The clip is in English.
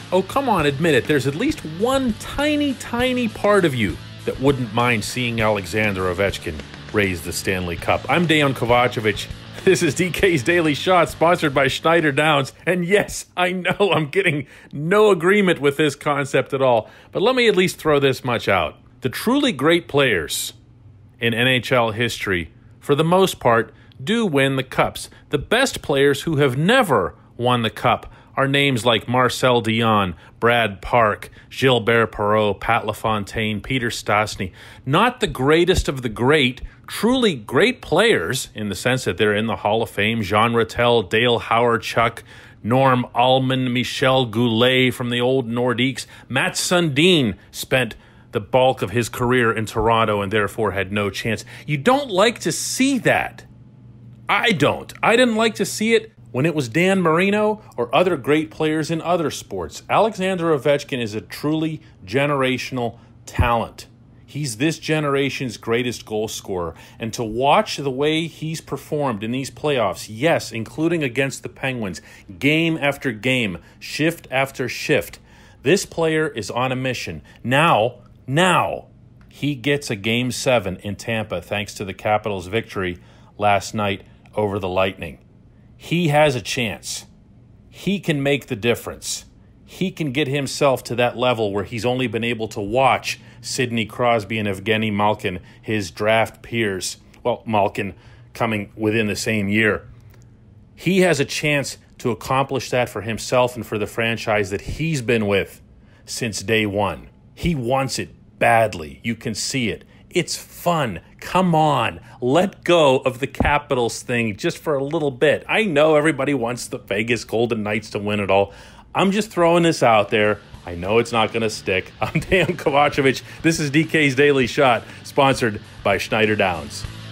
Oh, come on, admit it. There's at least one tiny, tiny part of you that wouldn't mind seeing Alexander Ovechkin raise the Stanley Cup. I'm Dejan Kovacevic. This is DK's Daily Shot, sponsored by Schneider Downs. And yes, I know I'm getting no agreement with this concept at all, but let me at least throw this much out. The truly great players in NHL history, for the most part, do win the cups. The best players who have never won the cup are names like Marcel Dionne, Brad Park, Gilbert Perreault, Pat LaFontaine, Peter Stastny. Not the greatest of the great, truly great players in the sense that they're in the Hall of Fame. Jean Rattel, Dale Hawerchuk, Norm Allman, Michel Goulet from the old Nordiques. Matt Sundin spent the bulk of his career in Toronto and therefore had no chance. You don't like to see that. I don't. I didn't like to see it when it was Dan Marino or other great players in other sports. Alexander Ovechkin is a truly generational talent. He's this generation's greatest goal scorer. And to watch the way he's performed in these playoffs, yes, including against the Penguins, game after game, shift after shift, this player is on a mission. Now, he gets a Game 7 in Tampa thanks to the Capitals' victory last night over the Lightning. He has a chance. He can make the difference. He can get himself to that level where he's only been able to watch Sidney Crosby and Evgeny Malkin, his draft peers. Well, Malkin coming within the same year. He has a chance to accomplish that for himself and for the franchise that he's been with since day one. He wants it badly. You can see it. It's fun. Come on. Let go of the Capitals thing just for a little bit. I know everybody wants the Vegas Golden Knights to win it all. I'm just throwing this out there. I know it's not going to stick. I'm Dejan Kovacevic. This is DK's Daily Shot, sponsored by Schneider Downs.